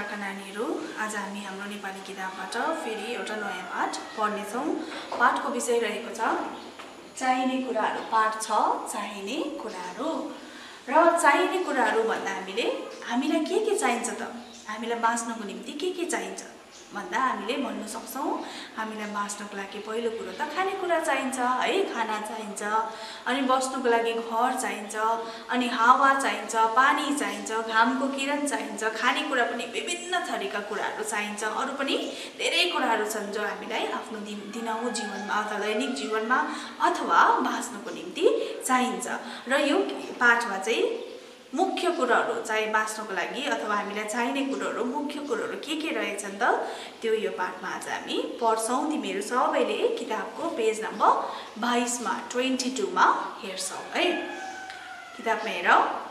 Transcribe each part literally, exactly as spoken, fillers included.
नमस्कारका नानीहरू, आज हामी हाम्रो नेपाली किताबबाट फेरि एउटा नयाँ पाठ पढ्नेछौँ। पाठको विषय रहेको छ चाहिने कुराहरू। पाठ छ चाहिने कुराहरू। र चाहिने कुराहरू भन्दा हामीले हामीलाई के के चाहिन्छ त? हामीलाई बाँच्नको निम्ति के के चाहिन्छ भन्दा हामीले भन्न सक्छौँ हामीलाई बाँच्नको लागि पहिलो कुरो त खानेकुरा चाहिन्छ है, खाना चाहिन्छ, अनि बस्नुको लागि घर चाहिन्छ, अनि हावा चाहिन्छ, पानी चाहिन्छ, घामको किरण चाहिन्छ, खानेकुरा पनि विभिन्न थरीका कुराहरू चाहिन्छ। अरू पनि धेरै कुराहरू छन् जो हामीलाई आफ्नो दिन दिनहुँ जीवनमा अथवा दैनिक जीवनमा अथवा बाँच्नको निम्ति चाहिन्छ। र यो पाठमा चाहिँ मुख्य कुराहरू चाहिँ बाँच्नको लागि अथवा हामीलाई चाहिने कुराहरू मुख्य कुराहरू के के रहेछन् त त्यो यो पाठमा आज हामी पढ्छौँ। तिमीहरू सबैले किताबको पेज नम्बर बाइसमा ट्वेन्टी टूमा हेर्छौ है। किताबमा हेर,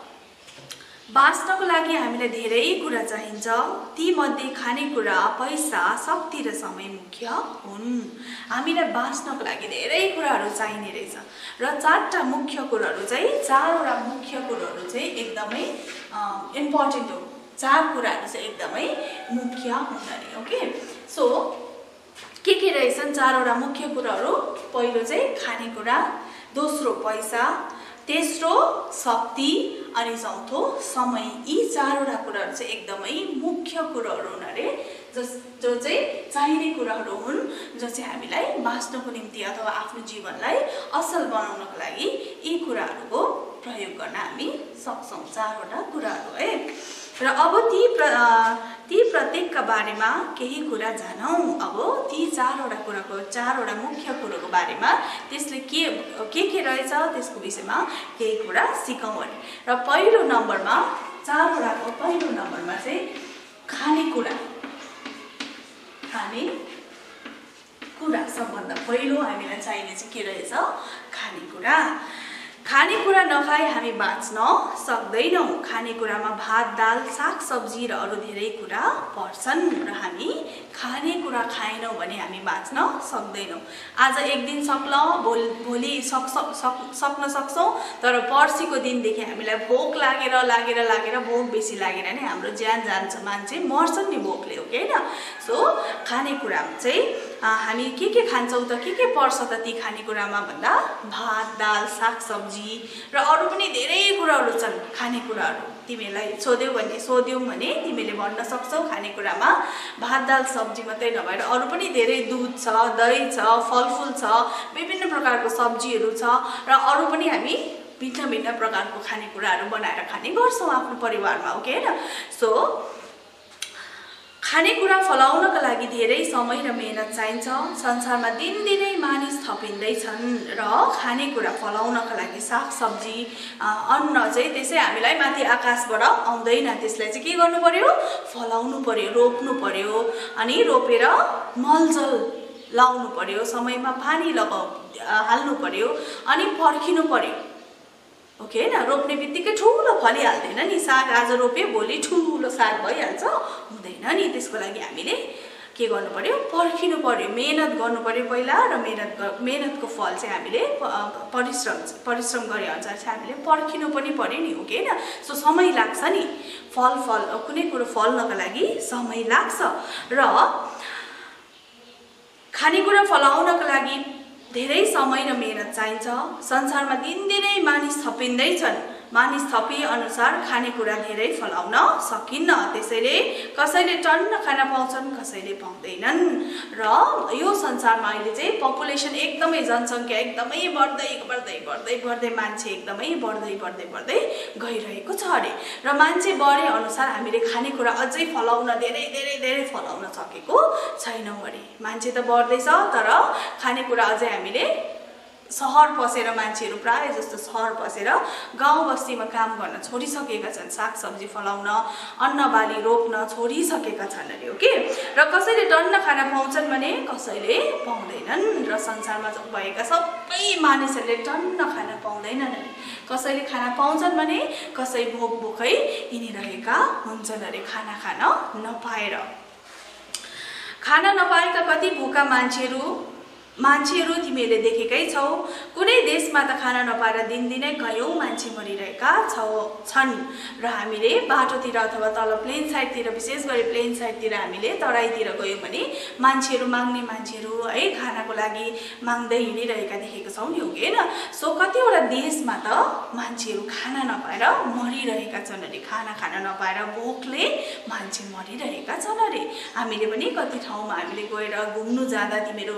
बाँच्नको लागि हामीलाई धेरै कुरा चाहिन्छ। तीमध्ये खानेकुरा, पैसा, शक्ति र समय मुख्य हुन्। हामीलाई बाँच्नको लागि धेरै कुराहरू चाहिने रहेछ र चारवटा मुख्य कुराहरू चाहिँ चारवटा मुख्य कुराहरू चाहिँ एकदमै इम्पोर्टेन्ट हो। चार कुराहरू चाहिँ एकदमै मुख्य हुँदैन। ओके, सो के के रहेछन् चारवटा मुख्य कुराहरू? पहिलो चाहिँ खानेकुरा, दोस्रो पैसा, तेस्रो शक्ति, अनि चौथो समय। यी चारवटा कुराहरू चाहिँ एकदमै मुख्य कुराहरू हुन् अरे, जस जो चाहिँ चाहिने कुराहरू हुन्, जो चाहिँ हामीलाई बाँच्नको निम्ति अथवा आफ्नो जीवनलाई असल बनाउनको लागि यी कुराहरूको प्रयोग गर्न हामी सक्छौँ। चारवटा कुराहरू है। र अब ती प्र ती प्रत्येकका बारेमा केही कुरा जानौँ। अब ती चारवटा कुराको चारवटा मुख्य कुराको बारेमा त्यसले के के के रहेछ त्यसको विषयमा केही कुरा सिकौँ अरे। र पहिलो नम्बरमा चारवटाको पहिलो नम्बरमा चाहिँ खानेकुरा। खाने कुरा सबभन्दा पहिलो हामीलाई चाहिने चाहिँ के रहेछ? खानेकुरा। खानेकुरा नखाए हामी बाँच्न सक्दैनौँ। खानेकुरामा भात, दाल, साग सब्जी र अरू धेरै कुरा पर्छन् र हामी खानेकुरा खाएनौँ भने हामी बाँच्न सक्दैनौँ। आज एक दिन सक्लौँ, भोलि भोलि सक् सक् सक्न सक्छौँ, तर पर्सिको दिनदेखि हामीलाई भोक लागेर लागेर लागेर भोक बेसी लागेर नै हाम्रो ज्यान जान्छ। मान्छे मर्छन् नि भोकले, हो कि होइन? सो खानेकुरामा चाहिँ हामी के के खान्छौँ त? के के पर्छ त ती खानेकुरामा भन्दा भात, दाल, साग सब्जी र अरू पनि धेरै कुराहरू छन् खानेकुराहरू। तिमीलाई सोध्यौ भने सोध्यौ भने तिमीले भन्न सक्छौ खानेकुरामा भात, दाल, सब्जी मात्रै नभएर अरू पनि धेरै दुध छ, दही छ, फलफुल छ, विभिन्न प्रकारको सब्जीहरू छ र अरू पनि हामी भिन्न भिन्न प्रकारको खानेकुराहरू बनाएर खाने गर्छौँ आफ्नो परिवारमा, हो कि होइन? सो खानेकुरा फलाउनका लागि धेरै समय र मेहनत चाहिन्छ। संसारमा दिनदिनै मानिस थपिँदैछन् र खानेकुरा फलाउनका लागि साग सब्जी अन्न चाहिँ त्यसै हामीलाई माथि आकाशबाट आउँदैन। त्यसलाई चाहिँ के गर्नु पर्यो? फलाउनु पर्यो, रोप्नु पर्यो, अनि रोपेर मलजल लाउनु पर्यो, समयमा पानी लगाउ हाल्नु पर्यो, अनि पर्खिनु पर्यो। ओके होइन? रोप्ने बित्तिकै ठुलो फलिहाल्दैन नि। साग आज रोप्यो भोलि ठुलो साग भइहाल्छ? हुँदैन नि। त्यसको लागि हामीले के गर्नु पर्यो? पर्खिनु पर्यो, मेहनत गर्नु पर्यो पहिला, र मेहनत मेहनतको फल चाहिँ हामीले परिश्रम परिश्रम गरे अनुसार चाहिँ हामीले पर्खिनु पनि पर्यो नि, हो कि होइन? सो समय लाग्छ नि। फल फल कुनै कुरो फल्नको लागि समय लाग्छ। र खानेकुरा फलाउनको लागि धेरै समय र मेहनत चाहिन्छ। संसारमा दिनदिनै मानिस थपिँदैछन्। मानिस थपिए अनुसार खानेकुरा धेरै फलाउन सकिन्न। त्यसैले कसैले टन्न खाना पाउँछन्, कसैले पाउँदैनन्। र यो संसारमा अहिले चाहिँ पपुलेसन एकदमै, जनसङ्ख्या एकदमै बढ्दै बढ्दै बढ्दै बढ्दै मान्छे एकदमै बढ्दै बढ्दै बढ्दै गइरहेको छ अरे। र मान्छे बढे अनुसार हामीले खानेकुरा अझै फलाउन धेरै धेरै धेरै फलाउन सकेको छैनौँ अरे। मान्छे त बढ्दैछ तर खानेकुरा अझै हामीले सहर पसेर मान्छेहरू प्राय जस्तो सहर पसेर गाउँ बस्तीमा काम गर्न छोडिसकेका छन्। साग सब्जी फलाउन, अन्न बाली रोप्न छोडिसकेका छन् अरे, हो कि? र कसैले टन्न खाना पाउँछन् भने कसैले पाउँदैनन्। र संसारमा भएका सबै मानिसहरूले टन्न खाना पाउँदैनन् अरे। कसैले खाना पाउँछन् भने कसै भोक भोकै हिँडिरहेका हुन्छन् अरे, खाना खान नपाएर। खाना नपाएका कति भोका मान्छेहरू मान्छेहरू तिमीहरूले देखेकै छौ। कुनै देशमा त खाना नपाएर दिनदिनै कयौँ मान्छे मरिरहेका छौ छन् र हामीले बाटोतिर अथवा तल प्लेन साइडतिर, विशेष गरी प्लेन साइडतिर हामीले तराईतिर गयौँ भने मान्छेहरू, माग्ने मान्छेहरू है खानाको लागि माग्दै हिँडिरहेका देखेका छौँ नि, हो कि होइन? सो कतिवटा देशमा त मान्छेहरू खाना नपाएर मरिरहेका छन् अरे, खाना खान नपाएर भोकले मान्छे मरिरहेका छन् अरे। हामीले पनि कति ठाउँमा हामीले गएर घुम्नु जाँदा तिमीहरू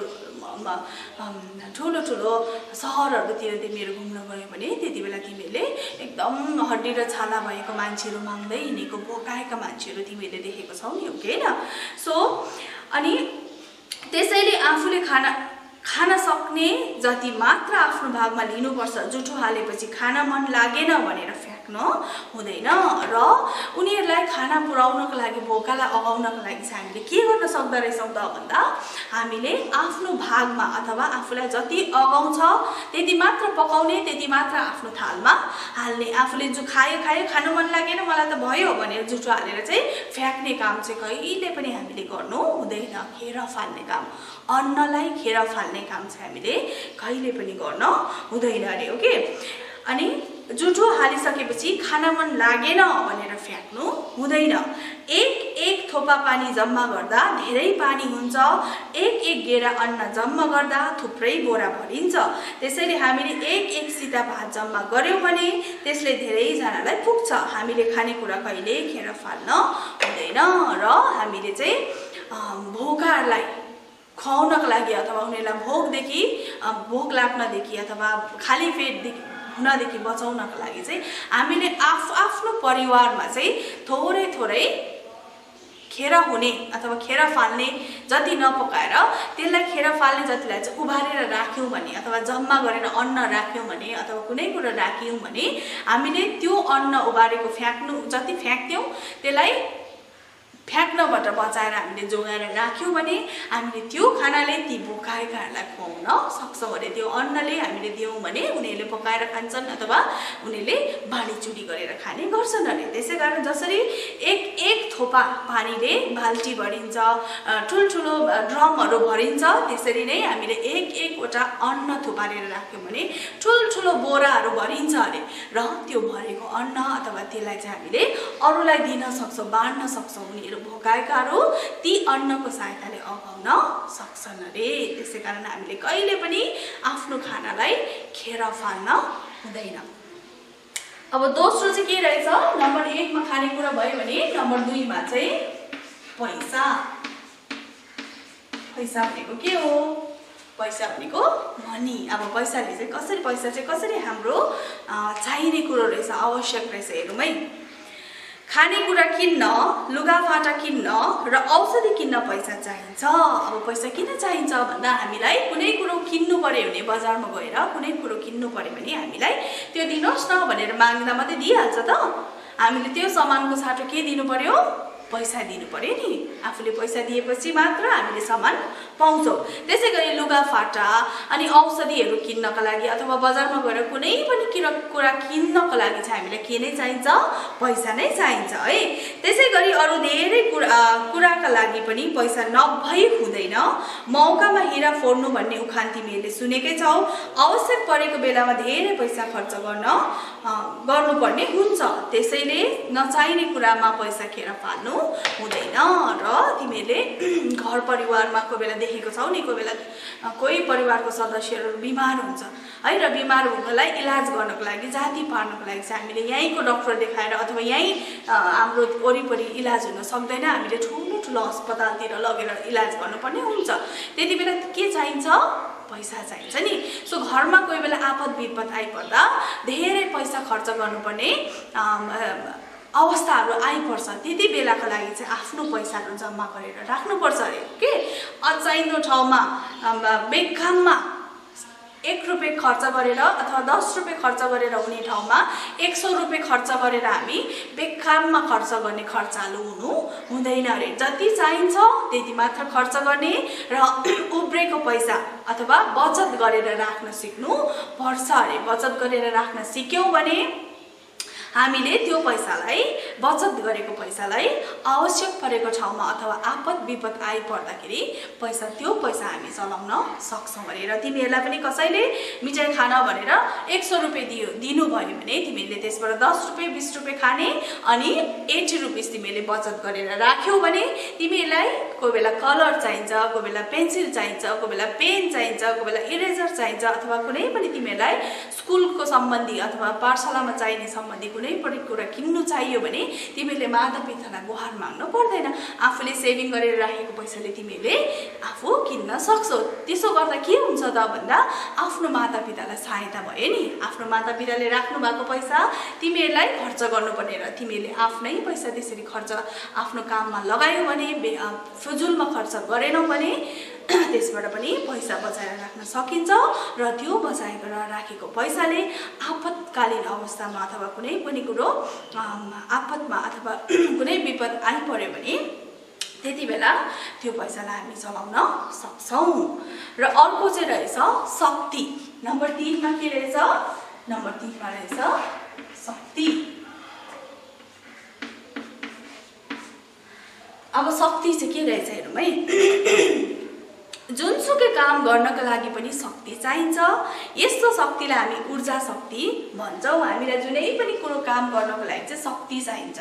ठुलो ठुलो सहरहरूतिर तिमीहरू घुम्न गयो भने त्यति बेला तिमीहरूले एकदम हड्डी र छाला भएको मान्छेहरू माग्दै हिँडेको, भोकाएका मान्छेहरू तिमीहरूले देखेको छौ नि, हो कि होइन? सो अनि त्यसैले आफूले खाना खान सक्ने जति मात्र आफ्नो भागमा लिनुपर्छ। जुठो हालेपछि खान मन लागेन भनेर फ्याँक्न हुँदैन र उनीहरूलाई खाना पुर्याउनको लागि, भोकालाई अगाउनको लागि चाहिँ हामीले के गर्न सक्दो रहेछौँ त भन्दा हामीले आफ्नो भागमा अथवा आफूलाई जति अगाउँछ त्यति मात्र पकाउने, त्यति मात्र आफ्नो थालमा हाल्ने। आफूले जो खायो खायो, खानु मन लागेन मलाई त भयो भनेर जुठो हालेर चाहिँ फ्याँक्ने काम चाहिँ कहिले पनि हामीले गर्नु हुँदैन। खेर फाल्ने काम, अन्नलाई खेर फाल्ने काम चाहिँ हामीले कहिले पनि गर्न हुँदैन अरे, हो कि? अनि जुठो हालिसकेपछि खाना मन लागेन भनेर फ्याँक्नु हुँदैन। एक एक थोपा पानी जम्मा गर्दा धेरै पानी हुन्छ, एक एक गेडा अन्न जम्मा गर्दा थुप्रै बोरा भरिन्छ। त्यसैले हामीले एक एक सिता भात जम्मा गर्यौँ भने त्यसले धेरैजनालाई पुग्छ। हामीले खानेकुरा कहिले खेर फाल्न हुँदैन र हामीले चाहिँ भोकाहरूलाई खुवाउनको लागि अथवा उनीहरूलाई भोकदेखि भोक लाग्नदेखि अथवा खाली पेटदेखि हुनदेखि बचाउनको लागि चाहिँ हामीले आफ आफ्नो परिवारमा चाहिँ थोरै थोरै खेर हुने अथवा खेर फाल्ने जति नपकाएर त्यसलाई खेर फाल्ने जतिलाई चाहिँ उभारेर राख्यौँ भने अथवा जम्मा गरेर अन्न राख्यौँ भने अथवा कुनै कुरा राख्यौँ भने हामीले त्यो अन्न उभारेको फ्याँक्नु जति फ्याँक्थ्यौँ त्यसलाई फ्याँक्नबाट बचाएर हामीले जोगाएर राख्यौँ भने हामीले त्यो खानाले ती भोकाएकाहरूलाई खुवाउन सक्छौँ अरे। त्यो अन्नले हामीले दियौँ भने उनीहरूले पकाएर खान्छन् अथवा उनीहरूले बाँडीचुडी गरेर खाने गर्छन् अरे। त्यसै कारण जसरी एक एक थोपा पानीले बाल्टी भरिन्छ, ठुल्ठुलो ड्रमहरू भरिन्छ, त्यसरी नै हामीले एक एकवटा अन्न थुपारेर राख्यौँ भने ठुल्ठुलो बोराहरू भरिन्छ अरे। र त्यो भरेको अन्न अथवा त्यसलाई चाहिँ हामीले अरूलाई दिन सक्छौँ, बाँड्न सक्छौँ। उनीहरू भोकाएकाहरू ती अन्नको सहायताले अगाउन सक्छन् अरे। त्यसै कारण हामीले कहिले पनि आफ्नो खानालाई खेर फाल्न हुँदैन। अब दोस्रो चाहिँ के रहेछ? नम्बर एकमा खानेकुरा भयो भने नम्बर दुईमा चाहिँ पैसा। पैसा भनेको के हो? पैसा भनेको मनी। अब पैसाले चाहिँ कसरी पैसा चाहिँ कसरी हाम्रो चाहिने कुरो रहेछ, आवश्यक रहेछ हेरौँ है। खानेकुरा किन्न, लुगाफाटा किन्न र औषधि किन्न पैसा चाहिन्छ। अब पैसा किन चाहिन्छ भन्दा हामीलाई कुनै कुरो किन्नु पर्यो भने बजारमा गएर कुनै कुरो किन्नु पर्यो भने हामीलाई त्यो दिनुहोस् न भनेर माग्दा मात्रै दिइहाल्छ त? हामीले त्यो सामानको साटो के दिनु पर्यो? पैसा दिनु पर्यो नि। आफूले पैसा दिएपछि मात्र हामीले सामान पाउँछौँ। त्यसै गरी लुगाफाटा अनि औषधिहरू किन्नका लागि अथवा बजारमा गएर कुनै पनि कुरा किन्नको लागि चाहिँ हामीलाई के नै चाहिन्छ? पैसा नै चाहिन्छ है। त्यसै गरी अरू धेरै कुरा कुराका लागि पनि पैसा नभई हुँदैन। मौकामा हिरा फोड्नु भन्ने उखान तिमीहरूले सुनेकै छौ। आवश्यक परेको बेलामा धेरै पैसा खर्च गर्न गर्नुपर्ने हुन्छ। त्यसैले नचाहिने कुरामा पैसा खेर फाल्नु हुँदैन। र तिमीहरूले घर परिवारमा कोही बेला देखेको छौ नि, कोही बेला कोही परिवारको सदस्यहरू बिमार हुन्छ है, र बिमार हुनलाई इलाज गर्नको लागि, जाती पार्नको लागि चाहिँ हामीले यहीँको डक्टर देखाएर अथवा यहीँ हाम्रो वरिपरि इलाज हुन सक्दैन, हामीले ठुलो ठुलो अस्पतालतिर लगेर इलाज गर्नुपर्ने हुन्छ। त्यति बेला के चाहिन्छ? पैसा चाहिन्छ नि। सो घरमा कोही बेला आपद विपद आइपर्दा धेरै पैसा खर्च गर्नुपर्ने अवस्थाहरू आइपर्छ। त्यति बेलाको लागि चाहिँ आफ्नो पैसाहरू जम्मा गरेर राख्नुपर्छ अरे के। अचाहिँदो ठाउँमा बेकाममा एक रुपियाँ खर्च गरेर अथवा दस रुपियाँ खर्च गरेर हुने ठाउँमा एक सौ रुपियाँ खर्च गरेर हामी बेकाममा खर्च गर्ने खर्चालु हुनु हुँदैन अरे। जति चाहिन्छ त्यति मात्र खर्च गर्ने र उब्रेको पैसा अथवा बचत गरेर राख्न सिक्नु पर्छ अरे। बचत गरेर राख्न सिक्यौँ भने हामीले त्यो पैसालाई बचत गरेको पैसालाई आवश्यक परेको ठाउँमा अथवा आपद विपद आइपर्दाखेरि पैसा त्यो पैसा हामी चलाउन सक्छौँ अरे। र तिमीहरूलाई पनि कसैले मिठाई खान भनेर एक सौ रुपियाँ दियो दिनुभयो भने तिमीले त्यसबाट दस रुपियाँ बिस रुपियाँ खाने अनि एट्टी रुपिस तिमीले बचत गरेर राख्यौ भने तिमीलाई कोही बेला कलर चाहिन्छ, कोही बेला पेन्सिल चाहिन्छ, कोही बेला पेन चाहिन्छ, कोही बेला इरेजर चाहिन्छ अथवा कुनै पनि तिमीलाई स्कुलको सम्बन्धी अथवा पाठशालामा चाहिने सम्बन्धी कुनै पनि कुरा किन्नु चाहियो भने तिमीले मातापितालाई गुहार माग्नु पर्दैन। आफूले सेभिङ गरेर राखेको पैसाले तिमीले आफू किन्न सक्छौ। त्यसो गर्दा के हुन्छ त भन्दा आफ्नो मातापितालाई सहायता भयो नि। आफ्नो मातापिताले राख्नु भएको पैसा तिमीहरूलाई खर्च गर्नुपर्ने र तिमीले आफ्नै पैसा त्यसरी खर्च आफ्नो काममा लगायौ भने फजुलमा खर्च गरेनौ भने त्यसबाट पनि पैसा बचाएर राख्न सकिन्छ। र त्यो बचाएर राखेको पैसाले आपतकालीन अवस्थामा अथवा कुनै पनि कुरो आपतमा अथवा कुनै विपद आइपर्यो भने त्यति बेला त्यो पैसालाई हामी चलाउन सक्छौँ। र अर्को चाहिँ रहेछ शक्ति। नम्बर तीनमा के रहेछ? नम्बर तीनमा रहेछ शक्ति। अब शक्ति चाहिँ के रहेछ हेरौँ है। जुनसुकै काम गर्नका लागि पनि शक्ति चाहिन्छ। यस्तो शक्तिलाई हामी ऊर्जा शक्ति भन्छौँ। हामीलाई जुनै पनि कुरो काम गर्नको लागि चाहिँ शक्ति चाहिन्छ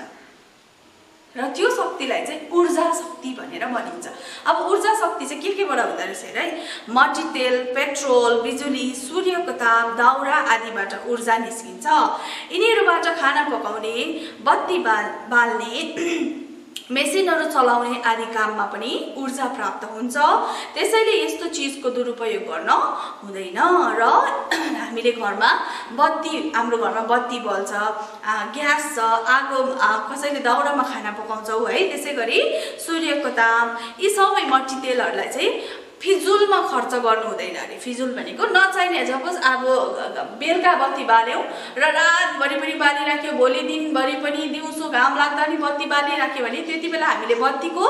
र त्यो शक्तिलाई चाहिँ ऊर्जा शक्ति भनेर भनिन्छ। अब ऊर्जा शक्ति चाहिँ के केबाट हुँदो रहेछ हेर है। मट्टीतेल, पेट्रोल, बिजुली, सूर्यको ताप, दाउरा आदिबाट ऊर्जा निस्किन्छ। यिनीहरूबाट खाना पकाउने, बत्ती बाल बाल्ने, मेसिनहरू चलाउने आदि काममा पनि ऊर्जा प्राप्त हुन्छ। त्यसैले यस्तो चिजको दुरुपयोग गर्न हुँदैन। र हामीले घरमा बत्ती हाम्रो घरमा बत्ती बल्छ, ग्यास छ, आगो कसैले दाउरामा खाना पकाउँछौँ है। त्यसै गरी सूर्यको ताप यी सबै मट्टीतेलहरूलाई चाहिँ फिजुलमा खर्च गर्नु हुँदैन अरे। फिजुल भनेको नचाहिने, सपोज अब बेलुका बत्ती बाल्यौ र रातभरि पनि बालिराख्यो, भोलि दिनभरि पनि दिउँसो घाम लाग्दा नि बत्ती बालिराख्यो भने त्यति बेला हामीले बत्तीको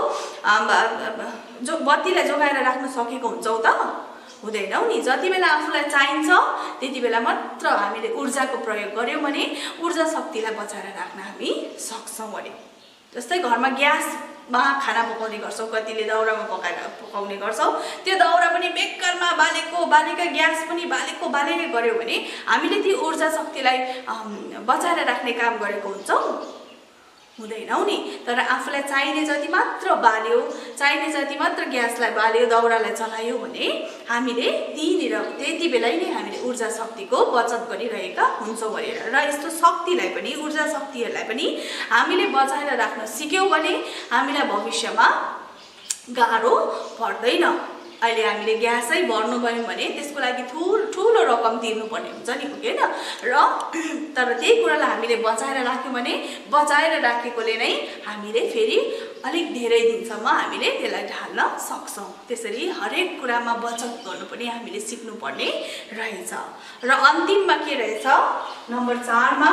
जो बत्तीलाई जोगाएर राख्न सकेको हुन्छौँ त? हुँदैनौ नि। जति बेला आफूलाई चाहिन्छ त्यति बेला मात्र हामीले ऊर्जाको प्रयोग गर्यौँ भने ऊर्जा शक्तिलाई बचाएर राख्न हामी सक्छौँ अरे। जस्तै घरमा ग्यासमा खाना पकाउने गर्छौँ, कतिले दाउरामा पकाएर पकाउने गर्छौँ। त्यो दाउरा पनि बेकारमा बालेको बालेका, ग्यास पनि बालेको बालेकै गऱ्यौँ भने हामीले ती ऊर्जा शक्तिलाई बचाएर राख्ने काम गरेको हुन्छौँ? हुँदैनौ नि। तर आफूलाई चाहिने जति मात्र बाल्यो, चाहिने जति मात्र ग्यासलाई बाल्यो, दाउरालाई चलायो भने हामीले त्यहीँनिर त्यति बेलै नै हामीले ऊर्जा शक्तिको बचत गरिरहेका हुन्छौँ भनेर। र यस्तो शक्तिलाई पनि ऊर्जा शक्तिहरूलाई पनि हामीले बचाएर राख्न सिक्यौँ भने हामीलाई भविष्यमा गाह्रो पर्दैन। अहिले हामीले ग्यासै भर्नु गयौँ भने त्यसको लागि ठुलो ठुलो रकम तिर्नुपर्ने हुन्छ नि, पुगेन? र तर त्यही कुरालाई हामीले बचाएर राख्यौँ भने बचाएर राखेकोले नै हामीले फेरि अलिक धेरै दिनसम्म हामीले त्यसलाई ढाल्न सक्छौँ। त्यसरी हरेक कुरामा बचत गर्नु पनि हामीले सिक्नुपर्ने रहेछ। र अन्तिममा के रहेछ? नम्बर चारमा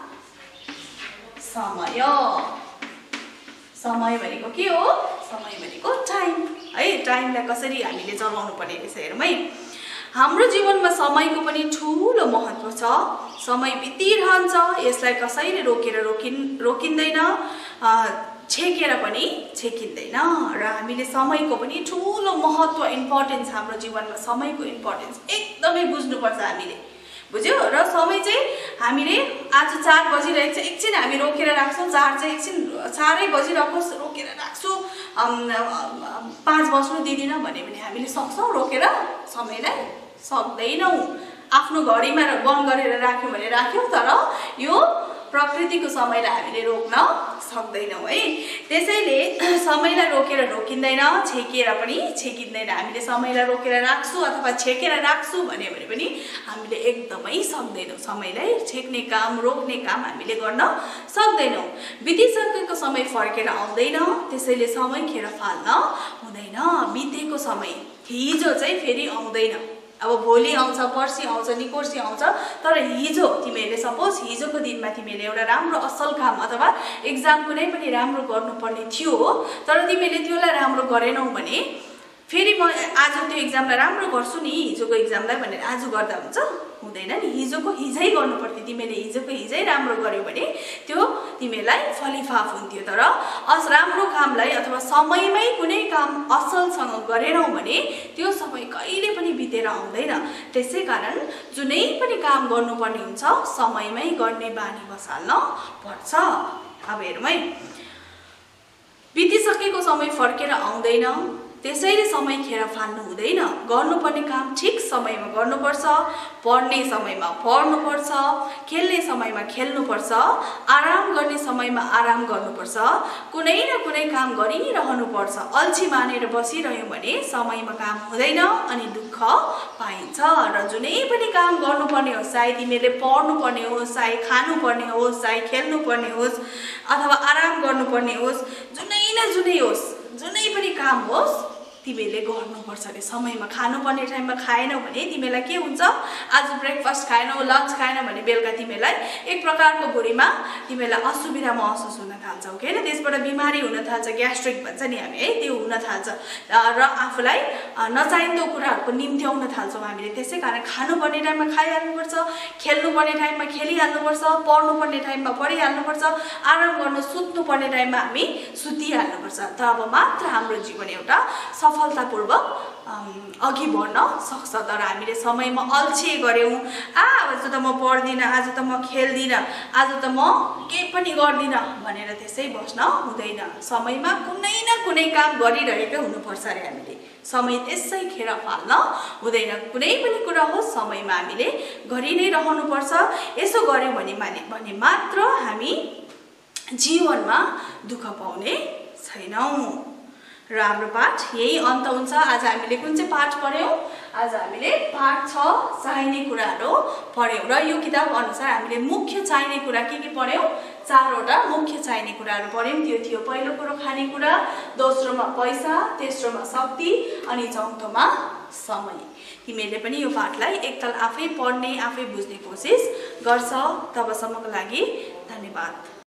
समय। समय भनेको के हो? समय भनेको टाइम है। टाइमलाई कसरी हामीले चलाउनु पर्ने रहेछ हेरौँ है। हाम्रो जीवनमा समयको पनि ठुलो महत्त्व छ। समय बितिरहन्छ, यसलाई कसैले रोकेर रोकिन् रोकिँदैन, छेकेर पनि छेकिँदैन। र हामीले समयको पनि ठुलो महत्त्व, इम्पोर्टेन्स, हाम्रो जीवनमा समयको इम्पोर्टेन्स एकदमै बुझ्नुपर्छ हामीले, बुझ्यो? र समय चाहिँ हामीले आज चार बजिरहेको छ, एकछिन हामी रोकेर राख्छौँ। चार चाहिँ एकछिन चारै बजिरहेको रोकेर राख्छु, पाँच बज्नु दिँदिनँ भन्यो भने हामीले सक्छौँ रोकेर समयलाई? सक्दैनौँ। आफ्नो घडीमा बन्द गरेर राख्यौँ भने राख्यौँ, तर यो प्रकृतिको समयलाई हामीले रोक्न सक्दैनौँ है। त्यसैले समयलाई रोकेर रोकिँदैन, छेकेर पनि छेकिँदैन। हामीले समयलाई रोकेर राख्छु अथवा छेकेर राख्छु भन्यो भने पनि हामीले एकदमै सक्दैनौँ। समयलाई छेक्ने काम, रोक्ने काम हामीले गर्न सक्दैनौँ। बितिसकेको समय फर्केर आउँदैन, त्यसैले समय खेर फाल्न हुँदैन। बितेको समय हिजो चाहिँ फेरि आउँदैन। अब भोलि आउँछ, पर्सि आउँछ, निकोर्सि आउँछ, तर हिजो तिमीहरूले सपोज हिजोको दिनमा तिमीले एउटा राम्रो असल काम अथवा एक्जाम कुनै पनि राम्रो गर्नुपर्ने थियो, तर तिमीले त्यसलाई राम्रो गरेनौ भने फेरि म आज त्यो एक्जामलाई राम्रो गर्छु नि हिजोको एक्जामलाई भनेर आज गर्दा हुन्छ हुँदैन नि। हिजोको हिजै गर्नुपर्थ्यो। तिमीले हिजोको हिजै राम्रो गर्यो भने त्यो तिमीलाई फलिफाप हुन्थ्यो। तर अस राम्रो कामलाई अथवा समयमै कुनै काम असलसँग गरेनौ भने त्यो समय कहिले पनि बितेर आउँदैन। त्यसै कारण जुनै पनि काम गर्नुपर्ने हुन्छ समयमै गर्ने बानी बसाल्न पर्छ। अब हेरौँ है, बितिसकेको समय फर्केर आउँदैन, त्यसैले समय खेर फाल्नु हुँदैन। गर्नुपर्ने काम ठिक समयमा गर्नुपर्छ, पढ्ने समयमा पढ्नुपर्छ, खेल्ने समयमा खेल्नुपर्छ, आराम गर्ने समयमा आराम गर्नुपर्छ, कुनै न कुनै काम गरिरहनुपर्छ। अल्छी मानेर बसिरह्यौँ भने समयमा काम हुँदैन अनि दुःख पाइन्छ। र जुनै पनि काम गर्नुपर्ने होस्, चाहे तिमीले पढ्नुपर्ने होस्, चाहे खानुपर्ने होस्, चाहे खेल्नुपर्ने होस् अथवा आराम गर्नुपर्ने होस्, जुनै न जुनै होस्, जुनै पनि काम होस् तिमीले गर्नुपर्छ। अरे समयमा खानुपर्ने टाइममा खाएनौ भने तिमीलाई के हुन्छ, आज ब्रेकफास्ट खाएनौ, लन्च खाएनौ भने बेलुका तिमीलाई एक प्रकारको भुँडीमा तिमीलाई असुविधा महसुस हुन थाल्छ हो कि हैन। त्यसबाट बिमारी हुन थाल्छ, ग्यास्ट्रिक भन्छ नि हामी है, त्यो हुन थाल्छ र आफूलाई नचाहिँदो कुराहरूको निम्त्याउन थाल्छौँ हामीले। त्यसै कारण खानुपर्ने टाइममा खाइहाल्नुपर्छ, खेल्नुपर्ने टाइममा खेलिहाल्नुपर्छ, पढ्नुपर्ने टाइममा पढिहाल्नुपर्छ, आराम गर्नु सुत्नुपर्ने टाइममा हामी सुतिहाल्नुपर्छ। तब मात्र हाम्रो जीवन एउटा सफलतापूर्वक अघि बढ्न सक्छ। तर हामीले समयमा अल्छी गऱ्यौँ, आ आज त म पढ्दिनँ, आज त म खेल्दिनँ, आज त म केही पनि गर्दिनँ भनेर त्यसै बस्न हुँदैन। समयमा कुनै न कुनै काम गरिरहेकै हुनुपर्छ अरे हामीले। समय त्यसै खेर फाल्न हुँदैन। कुनै पनि कुरा होस् समयमा हामीले गरि नै रहनुपर्छ। यसो गर्यौँ भने माने भने मात्र हामी जीवनमा दुःख पाउने छैनौँ। र हाम्रो पाठ यही अन्त हुन्छ। आज हामीले कुन चाहिँ पाठ पढ्यौँ? आज हामीले पाठ छ चाहिने कुराहरू पढ्यौँ र यो किताब अनुसार हामीले मुख्य चाहिने कुरा के के पढ्यौँ? चारवटा मुख्य चाहिने कुराहरू पढ्यौँ। त्यो थियो पहिलो कुरो खानेकुरा, दोस्रोमा पैसा, तेस्रोमा शक्ति अनि चौथोमा समय। तिमीहरूले पनि यो पाठलाई एकताल आफै पढ्ने, आफै बुझ्ने कोसिस गर्छ। तबसम्मको लागि धन्यवाद।